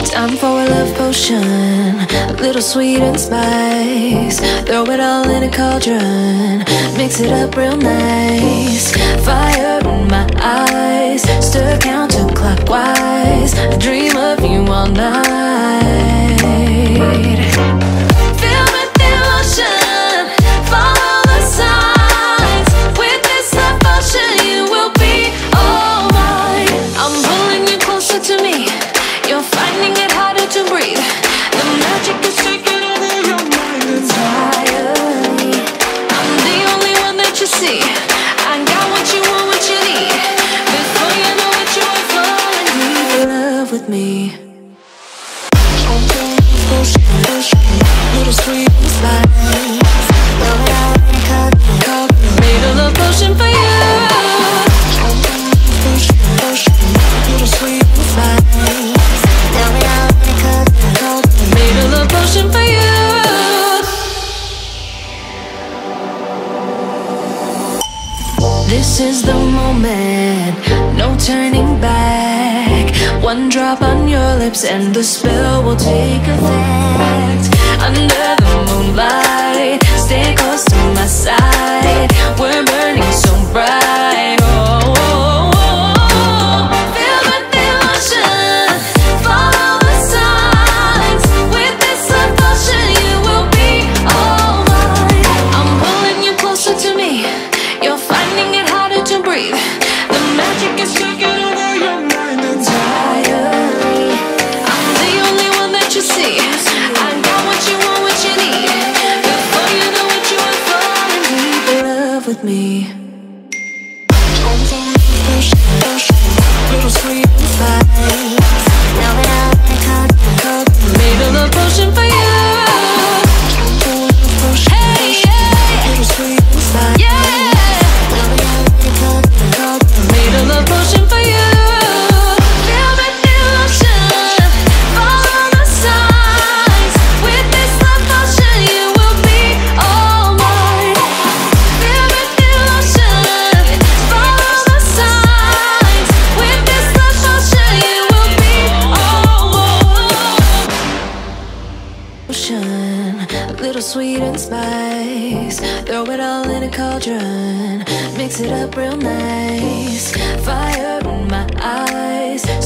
Time for a love potion, a little sweet and spice. Throw it all in a cauldron, mix it up real nice. Fire in my eyes, stir counterclockwise. I dream of you all night. Feel with emotion, follow the signs. With this love potion, you will be all mine. I'm pulling you closer to me. You're finding it harder to breathe. The magic is taking over your mind entirely. I'm the only one that you see. I got what you want, what you need. Before you know it, you are falling deep in love with me. Little sweet spice. Made a love potion for you. Little sweet spice. Made a love potion for you. This is the moment, no turning back. One drop on your lips and the spell will take effect. Under the moonlight, stay close to my side. We're burning so bright. Oh, oh, oh. Feel the emotion, follow the signs. With this love potion, you will be all mine. I'm pulling you closer to me. You're finding it harder to breathe. The magic is taking over your mind entirely. I'm the only one that you see. I got what you want, what you need. Before you know it, you are falling deep in love with me. Little sweet spice. Made a love potion for you. Hey, yeah. Little sweet spice. Yeah. Made a love potion for you. Feel the emotion, follow the signs. With this love potion, you will be all mine. Feel the emotion, follow the signs. With this love potion, you will be all mine. A little sweet and spice. Throw it all in a cauldron, mix it up real nice. Fire in my eyes,